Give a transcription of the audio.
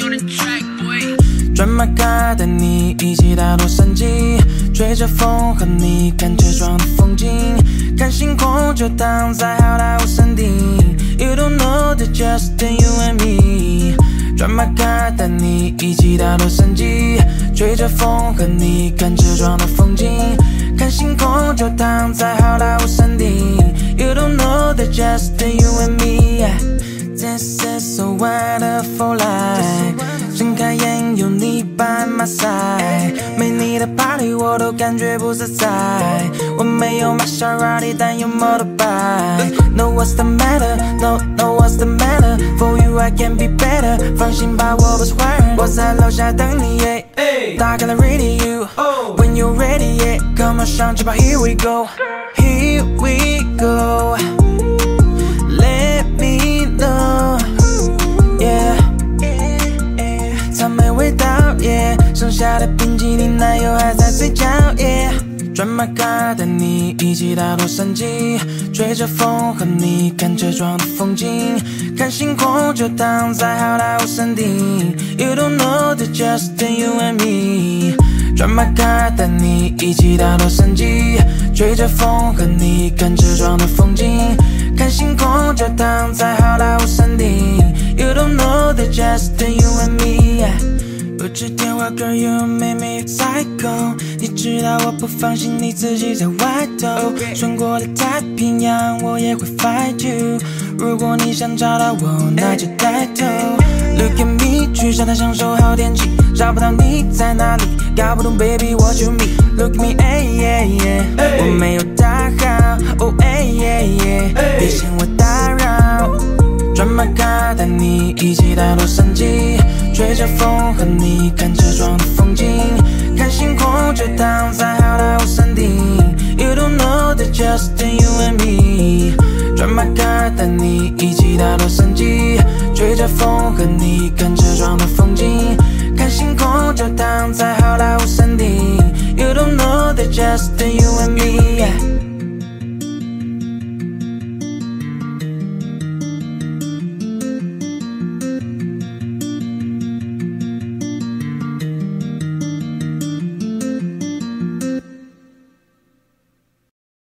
转马卡带你一起到洛杉矶，吹着风和你看车窗的风景，看星空就躺在好莱坞山顶。You don't know that just you and me。转马卡带你一起到洛杉矶，吹着风和你看车窗的风景，看星空就躺在好莱坞山顶。You don't know that just you and me。This is a wonderful life。睁开眼有你 by my side， 没你的 party 我都感觉不自在。我没有 Maserati 但有 motorbike。No what's the matter? No what's the matter? For you I can be better。放心吧，我不是坏人，我在楼下等你。打开了 radio，When you're ready, yeah. Come on， 上去吧 ，Here we go, Here we go。Let me know, yeah。草莓味道 ，yeah。剩下的冰淇淋奶油还在嘴角 ，yeah。转马卡带你一起到洛杉矶，吹着风和你看车窗的风景，看星空就躺在好莱坞山顶。You don't know that just you and me。转马卡带你一起到洛杉矶，吹着风和你看车窗的风景，看星空就躺在好莱坞山顶。You don't know that just you and me。不接电话 ，Girl you make me psycho。你知道我不放心你自己在外头，穿过了太平洋，我也会 fight you。如果你想找到我，那就带头。Look at me， 去沙滩享受好天气，找不到你在哪里，搞不懂 baby what you mean。Look at me， 我没有打扰，哦别嫌我打扰。转马卡带你一起到洛杉矶，吹着风和你看车窗的风景，看星空就躺在好莱坞山顶。You don't know that just you and me。转马卡带你一起到洛杉矶，吹着风和你